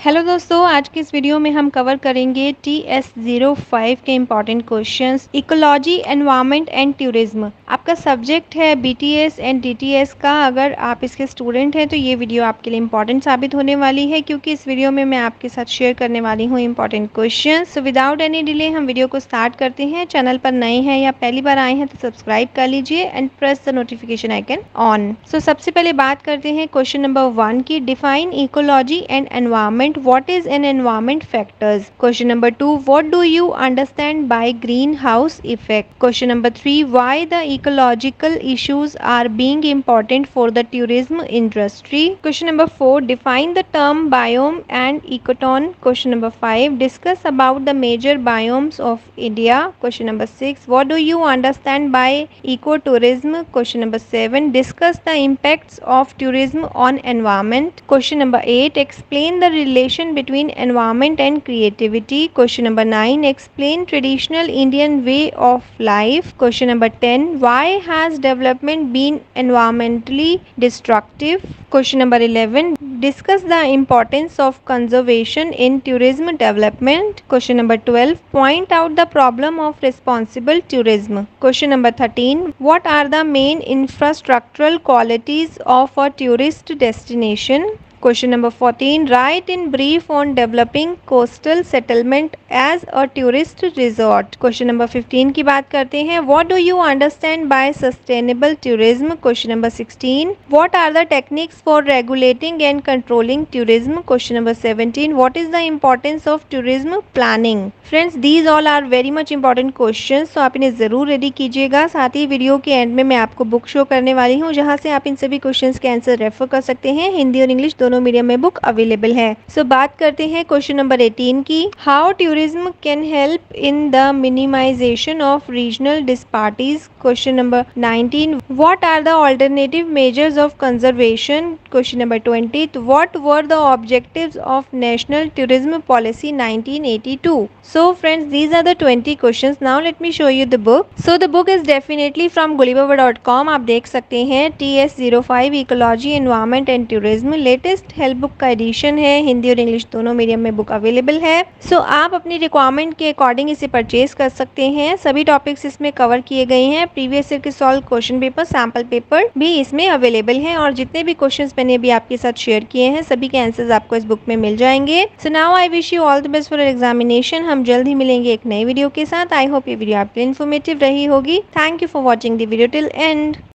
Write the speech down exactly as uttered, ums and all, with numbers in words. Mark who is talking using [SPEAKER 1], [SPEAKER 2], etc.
[SPEAKER 1] Hello दोस्तों, आज की इस वीडियो में हम कवर करेंगे टी एस ज़ीरो फाइव के important questions. Ecology, environment and tourism आपका सब्जेक्ट है B T S and D T S का। अगर आप इसके स्टूडेंट हैं तो ये वीडियो आपके लिए इम्पॉर्टेंट साबित होने वाली है, क्योंकि इस वीडियो में मैं आपके साथ शेयर करने वाली हूँ important question. So without any delay हम वीडियो को स्टार्ट करते हैं। चैनल पर नए हैं या पहली बार आए हैं तो सब्सक्राइब कर लीजिए and press the notification icon on. So सबसे पहले बात करते हैं क्वेश्चन नंबर वन की। Define ecology and environment, what is an environment factors? Question number two, what do you understand by greenhouse effect? Question number three, why the ecological issues are being important for the tourism industry? Question number four, define the term biome and ecotone. Question number five, discuss about the major biomes of India. Question number six, what do you understand by ecotourism? Question number seven, discuss the impacts of tourism on environment. Question number eight, explain the relation between environment and creativity. Question number nine, explain traditional Indian way of life. Question number ten, why has development been environmentally destructive? Question number eleven, discuss the importance of conservation in tourism development. Question number twelve, point out the problem of responsible tourism. Question number thirteen, what are the main infrastructural qualities of a tourist destination? Question number fourteen, write in brief on developing coastal settlement as a tourist resort. Question number fifteen की बात करते हैं। What do you understand by sustainable tourism? Question number sixteen, what are the techniques for regulating and controlling tourism? Question number seventeen, what is the importance of tourism planning? Friends, these all are very much important questions, तो आप इन्हें ज़रूर ready कीजिएगा। साथ ही video के and में मैं आपको बुक शो करने वाली हूँ, जहाँ से आप इन सभी क्वेश्चंस के आंसर रेफर कर सकते हैं। हिंदी और इंग्लिश दोनों मीडियम में बुक अवेलेबल है। सो so, बात करते हैं क्वेश्चन नंबर एटीन की। How tourism can help in the minimization of regional disparities? Question number nineteen, what are the alternative measures of conservation? Question number twenty, what were the objectives of national tourism policy nineteen eighty two? So friends, these are the twenty questions. Now let me show you the book. So the book is definitely from Gullybaba dot com. आप देख सकते हैं T S zero five ecology, environment and tourism latest help book का edition है। हिंदी और English दोनों medium में book available है। सो so, आप अपनी रिक्वायरमेंट के अकॉर्डिंग इसे परचेज कर सकते हैं। सभी टॉपिक्स इसमें कवर किए गए हैं। प्रीवियस ईयर के solve question paper, sample paper भी इसमें अवेलेबल हैं, और जितने भी क्वेश्चंस मैंने अभी आपके साथ शेयर किए हैं सभी के आंसर्स आपको इस बुक में मिल जाएंगे। So now I wish you all the best for examination. हम जल्द ही मिलेंगे एक नई वीडियो के साथ। आई होप ये वीडियो आपके लिए इन्फॉर्मेटिव रही होगी। Thank you for watching the video till and.